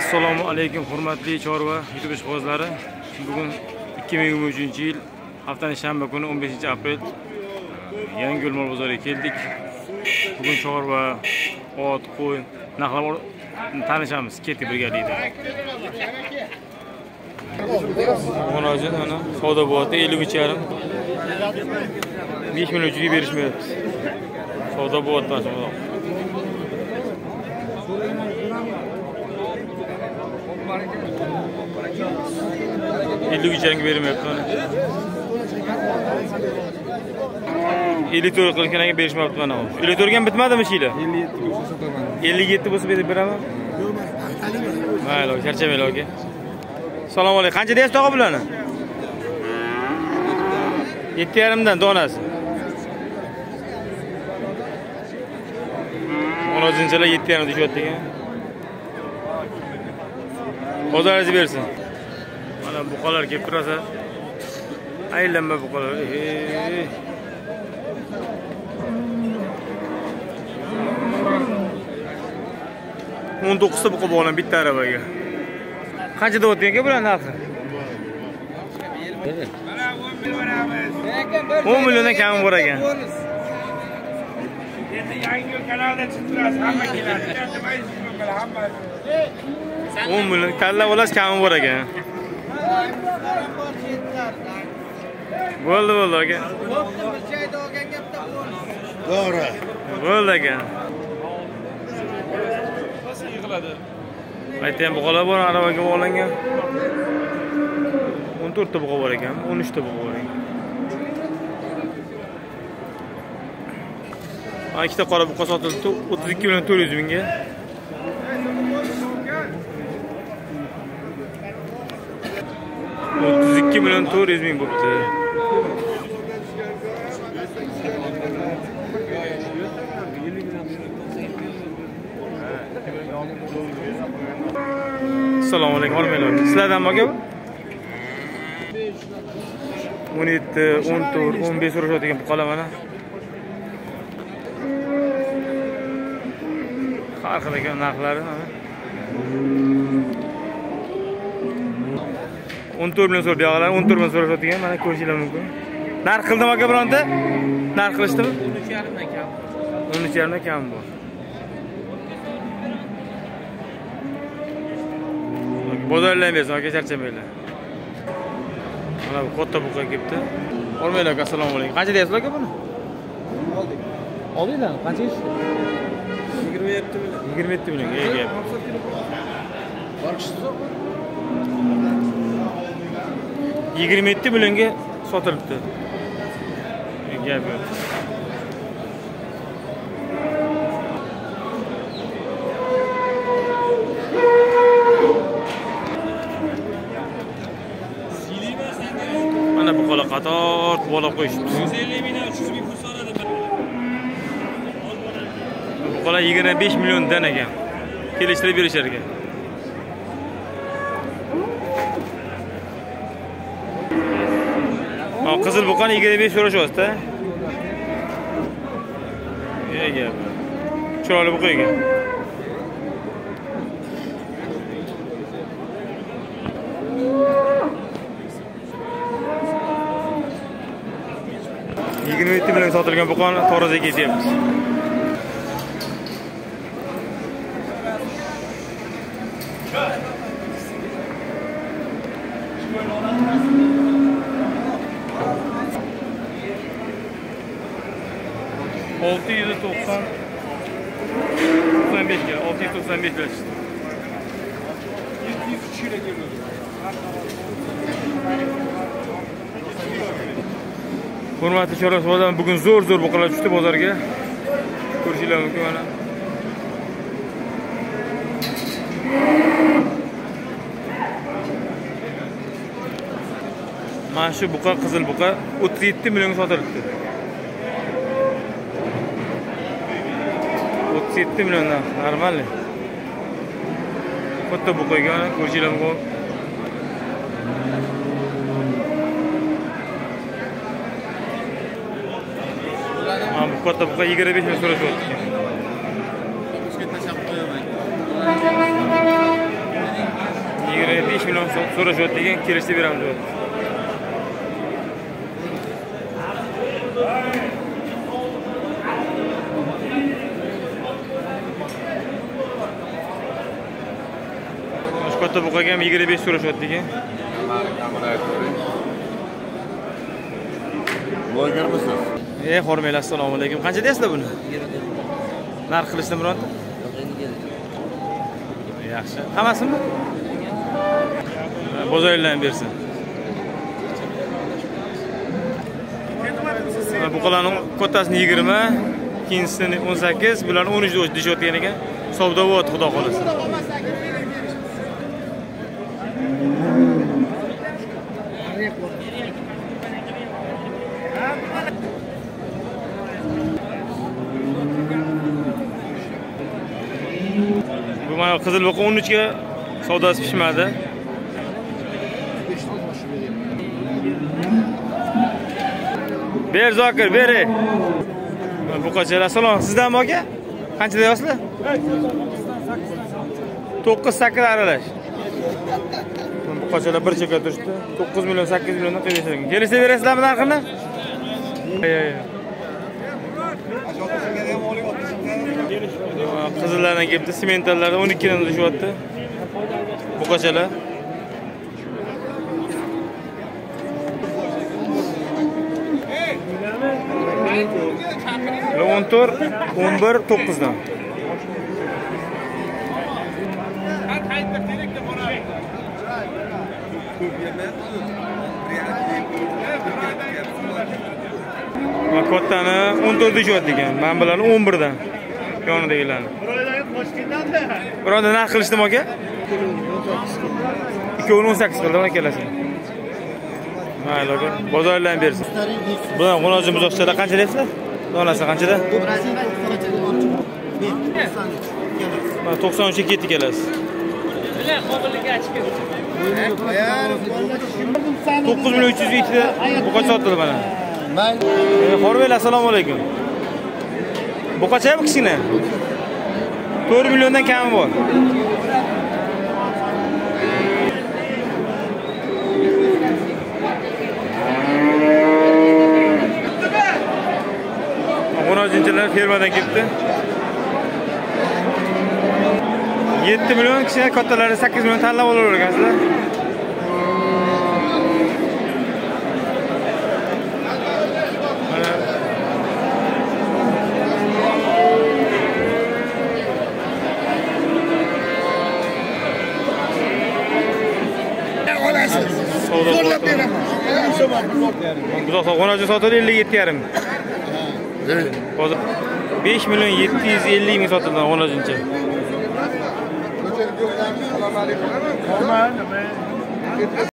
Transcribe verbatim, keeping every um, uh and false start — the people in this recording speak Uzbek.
Assalomu alaykum hurmatli chorva YouTube ishqibozlari. Bugun ikki ming yigirma uchinchi yil haftaning shanba kuni o'n beshinchi aprel Yangiyo'l mol bozoriga keldik. Bugun chorva, ot, qo'y narxlar tanishamiz. Ketdik birgalikda. Monojin ana savdo bo'lyapti ellik uch yarim. besh million uchiga berishmayapti. Savdo bo'lyapti mana. ellik uch yarimga bermayapti mana. ellik to'rt qilganiga berishmayapti mana. ellik to'rt ga bitmadimi ishinglar? ellik yetti bo'lsa berib beraman. Mayli, charchamaylar aka. Assalomu alaykum. Qancha deyapsiz tog'a bularni? yetti yarim dan donasi. Ona zinchalar yetti yarim deyapti ekan. Bozoringiz bersin. Mana buqalar kelib turasa. Aylanma buqalar. o'n to'qqizta buqa bog'lan bitta arabaga. Qancha deyapti ekan bular narxi? o'n milliondan kam bor ekan. Endi Yangiyo'l kanalida chiqtirasiz, hamma keladi. o'n million kalla bo'lasiz kam bor ekan. Bo'ldi bo'ldi aka. To'g'ri. Bo'ldi ekan. Aytayam buqalar bor, aravaga bog'langan. o'n to'rtta buqa bor ekan, o'n uchta buqa bor ekan. Ha, ikkita qora buqa sotildi o'ttiz ikki million to'rt yuz mingga. o'ttiz ikki million to'rt yuz ming bo'pti. Assalomu alaykum hormatli. Sizlardan aka? o'n yetti, o'n to'rt, o'n besh so'rashadigan buqalar mana. Har xil ekan narxlari mana. o'n to'rt million so'rab yog'lar, o'n to'rt million so'rashadigan mana ko'rishingiz mumkin. Narx qildim aka bironta? Narx qilishdimi? o'n uch yarim dan kam. o'n uch yarim dan kam bor. Bozorlarni bersin aka, charchamaylar. Mana bu katta buqa kelibdi. Olmaylar aka, assalomu alaykum. Qancha deyapsiz aka buni? Oldik. Oldinglar, qancha ish? yigirma yetti million. yigirma yetti million. Ey gap. yigirma yetti millionga sotilibdi. Gap yo'q. Mana bu qola qator bo'lib qo'yishibdi. yuz ellik mingdan uch yuz ming pul so'radi. Bu qola yigirma besh milliondan ekan. Kelishtirib berishar ekan. Ha, qizil buqani yigirma besh so'rashyapti-da. Ey gap. Chiroyli buqa ekan. yigirma yetti million sotilgan buqani To'razaga ketyapmiz. olti yuz to'qson to'qson besh ga, olti yuz to'qson besh berishdi. yetti yuz uch ga keldi. Hurmatli chorvachılar, bugun zo'r-zo'r buqalar tushdi bozorga. Ko'rishingiz mumkin mana. Mana shu buqa, qizil buqa o'ttiz yetti millionga sotilibdi. o'ttiz yetti milliondan, normal. Katta buqa ekan, ko'rishingiz mumkin. Katta buqa yigirma besh ming so'rashyapti. besh million so'rashyapti ekan, kelishda beramiz deb. Katta buqaga ham yigirma besh so'rashyapti ekan. Blogermisiz? Ey, hormaylar, assalomu alaykum. Qancha deysizlar buni? Narx qilishni bironta? Yaxshi. Hammasimi? Bozorlarni bersin. Buqalarning kattasini yigirma, ikkinchisini o'n sakkiz, bularni o'n uch deyishayotgan ekan. Savdo bo'lyapti, xudo xolasa. Bu mana qizil buqa o'n uch ga savdosi pishmadi. Ber Zokir, beri. Buqachalar salom, sizdanmi aka? Qancha deyapsizlar? to'qqiz sakkiz aralash. Buqachalar bir chekka turishdi. to'qqiz million sakkiz milliondan qilishgan. Kelishda berasizlarmi narxini? Qizillardan kelibdi, sementallarda o'n ikki dan turishyapti. Buqachalar. o'n to'rt, o'n bir, to'qqiz dan. Men kattani o'n to'rt deyapti ekan. Men bularni o'n bir dan. Yonidagilarni. Biroda narx qilishdimi aka? ikkovi o'n sakkiz qildi akalasini. Mayli aka, bozorlarni bersin. Buni qo'noji buzoqchalar qancha deyapsizlar? Donasi qanchada? Mana to'qson uch ga ketdi kelasiz. to'qqiz million uch yuz yetti buqacha sotildi mana. Hormaylar, assalomu alaykum. Buqacha-mi kichkina? to'rt milliondan kami bor. Qo'nojinchilar fermadan ketdi. yetti million, kichkina kattalari sakkiz million tanlab olavergansizlar. Zo'rlab beraman. Buzoq qo'noji sotildi ellik yetti yarim. Hozir besh million yetti yuz ellik ming sotildi qo'nojincha. Assalomu alaykum.